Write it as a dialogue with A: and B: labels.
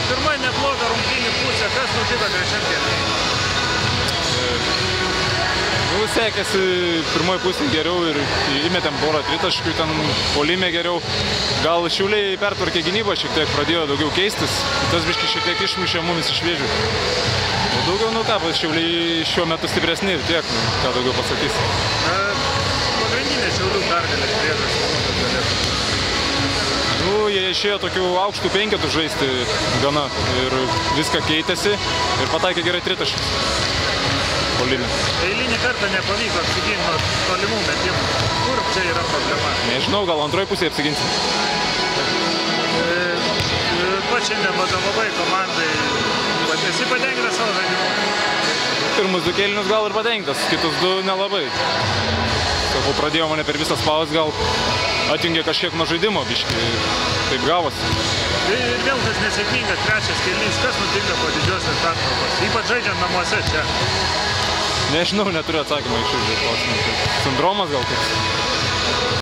A: Pirmai nebloga rungtynių pusė, kas nutiko trečiam kėliniui?
B: Sekėsi pirmoji pusė geriau ir įmetėm porą tritaškių, ten puolime geriau. Gal Šiauliai pertvarkė gynybą, šiek tiek pradėjo daugiau keistis. Tas biškį šiek tiek išmušė mumis iš vėžių. O daugiau, ką, Šiauliai šiuo metu stipresni ir tiek, ką daugiau pasakys.
A: Pagrindinė Šiaulių pergalės priežastis, galėtų.
B: Jie išėjo tokių aukštų penketų žaisti gana ir viską keitėsi ir pataikė gerai tritaškius.
A: Eilinį kartą nepavyko apsiginti nuo tolimų metimų. Kur čia yra problema?
B: Nežinau, gal antroji pusėje apsiginsi.
A: Pats šiandien vadovavai komandai. Esi patenkintas savo žaidimu?
B: Pirmus 2 kėlinius gal ir patenkintas, kitus 2 nelabai. Sakau, pradėjo mane per visą spaus, gal atjungė kažkiek nuo žaidimo, biškį. Taip gavosi.
A: Ir vėl tas nesėkmingas trečias kėlinys. Kas nutinka po didžiosios pertraukos? Ypač žaidžiant namuose čia.
B: Nežinau, neturiu atsakymą iš šių klausimų. Sindromas gal koks.